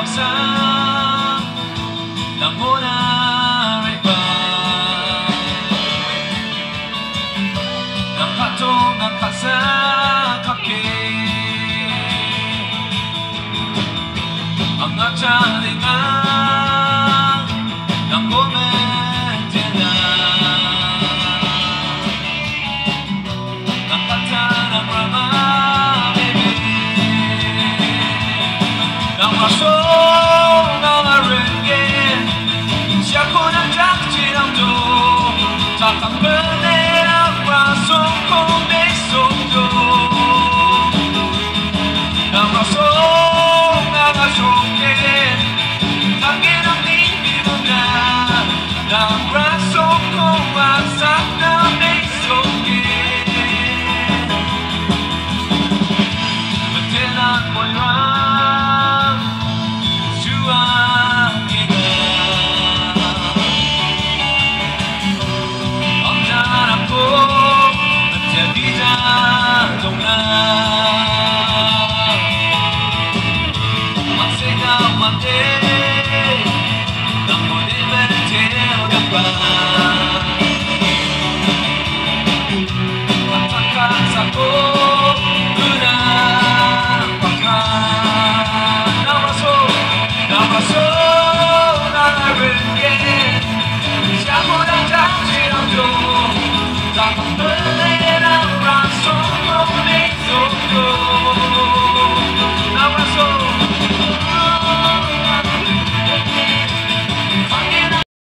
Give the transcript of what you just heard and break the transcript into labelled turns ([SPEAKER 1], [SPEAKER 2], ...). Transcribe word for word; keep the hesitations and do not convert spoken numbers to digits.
[SPEAKER 1] waksan ng muna iba nakatong nakasakake ang atsalingan ng komente na nakata ng rama baby ng raso ng arengen siya ko ng jakji ng do tatakbelin ang raso kong desokdo ng raso ng asoken tangin ang ibig mo na ng raso kong wasak na desoken matilang mo'y ram suwang ina ang darap ko at jabida dong na magsigaw mati ng muli bertil gamba at takas ako